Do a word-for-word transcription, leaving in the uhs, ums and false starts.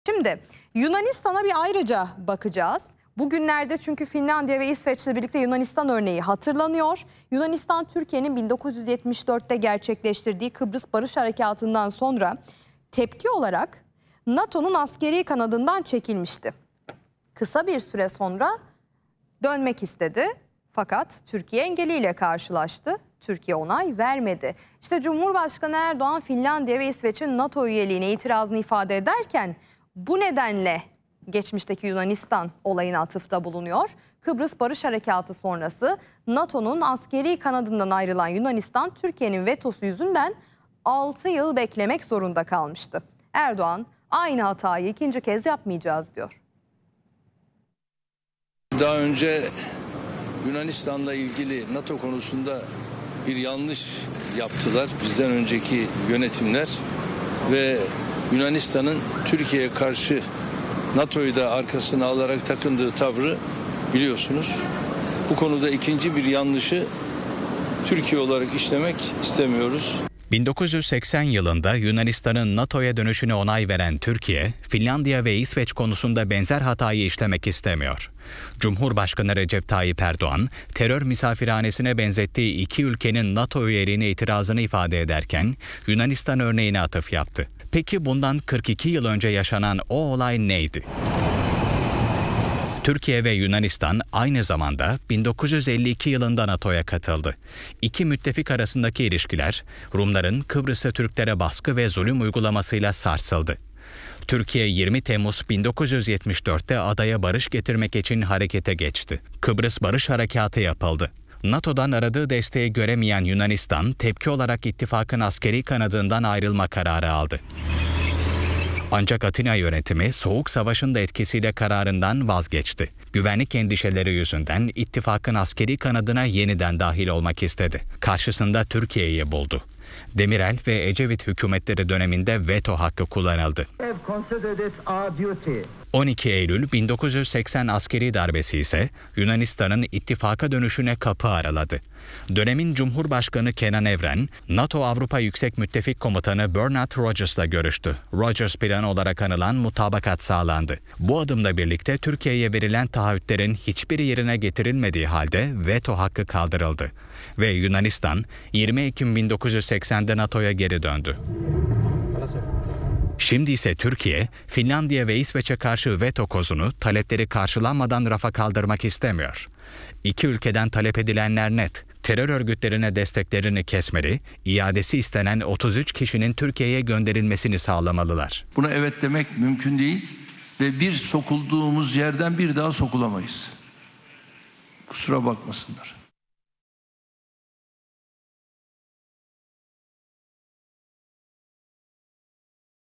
Şimdi Yunanistan'a bir ayrıca bakacağız. Bugünlerde çünkü Finlandiya ve İsveç'le birlikte Yunanistan örneği hatırlanıyor. Yunanistan, Türkiye'nin bin dokuz yüz yetmiş dörtte gerçekleştirdiği Kıbrıs Barış Harekatı'ndan sonra tepki olarak NATO'nun askeri kanadından çekilmişti. Kısa bir süre sonra dönmek istedi fakat Türkiye engeliyle karşılaştı. Türkiye onay vermedi. İşte Cumhurbaşkanı Erdoğan Finlandiya ve İsveç'in NATO üyeliğine itirazını ifade ederken bu nedenle geçmişteki Yunanistan olayına atıfta bulunuyor. Kıbrıs Barış Harekatı sonrası NATO'nun askeri kanadından ayrılan Yunanistan, Türkiye'nin vetosu yüzünden altı yıl beklemek zorunda kalmıştı. Erdoğan aynı hatayı ikinci kez yapmayacağız diyor. Daha önce Yunanistan'la ilgili NATO konusunda bir yanlış yaptılar bizden önceki yönetimler ve Yunanistan'ın Türkiye'ye karşı NATO'yu da arkasına alarak takındığı tavrı biliyorsunuz. Bu konuda ikinci bir yanlışı Türkiye olarak işlemek istemiyoruz. bin dokuz yüz seksen yılında Yunanistan'ın NATO'ya dönüşüne onay veren Türkiye, Finlandiya ve İsveç konusunda benzer hatayı işlemek istemiyor. Cumhurbaşkanı Recep Tayyip Erdoğan, terör misafirhanesine benzettiği iki ülkenin NATO üyeliğine itirazını ifade ederken Yunanistan örneğine atıf yaptı. Peki bundan kırk iki yıl önce yaşanan o olay neydi? Türkiye ve Yunanistan aynı zamanda bin dokuz yüz elli iki yılında NATO'ya katıldı. İki müttefik arasındaki ilişkiler Rumların Kıbrıs'ta Türklere baskı ve zulüm uygulamasıyla sarsıldı. Türkiye yirmi Temmuz bin dokuz yüz yetmiş dörtte adaya barış getirmek için harekete geçti. Kıbrıs Barış Harekatı yapıldı. NATO'dan aradığı desteği göremeyen Yunanistan tepki olarak ittifakın askeri kanadından ayrılma kararı aldı. Ancak Atina yönetimi Soğuk Savaş'ın da etkisiyle kararından vazgeçti. Güvenlik endişeleri yüzünden ittifakın askeri kanadına yeniden dahil olmak istedi. Karşısında Türkiye'yi buldu. Demirel ve Ecevit hükümetleri döneminde veto hakkı kullanıldı. on iki Eylül bin dokuz yüz seksen askeri darbesi ise Yunanistan'ın ittifaka dönüşüne kapı araladı. Dönemin Cumhurbaşkanı Kenan Evren, NATO Avrupa Yüksek Müttefik Komutanı Bernard Rogers'la görüştü. Rogers planı olarak anılan mutabakat sağlandı. Bu adımla birlikte Türkiye'ye verilen taahhütlerin hiçbiri yerine getirilmediği halde veto hakkı kaldırıldı. Ve Yunanistan yirmi Ekim bin dokuz yüz seksende NATO'ya geri döndü. Şimdi ise Türkiye, Finlandiya ve İsveç'e karşı veto kozunu talepleri karşılanmadan rafa kaldırmak istemiyor. İki ülkeden talep edilenler net. Terör örgütlerine desteklerini kesmeli, iadesi istenen otuz üç kişinin Türkiye'ye gönderilmesini sağlamalılar. Buna evet demek mümkün değil ve bir sokulduğumuz yerden bir daha sokulamayız. Kusura bakmasınlar.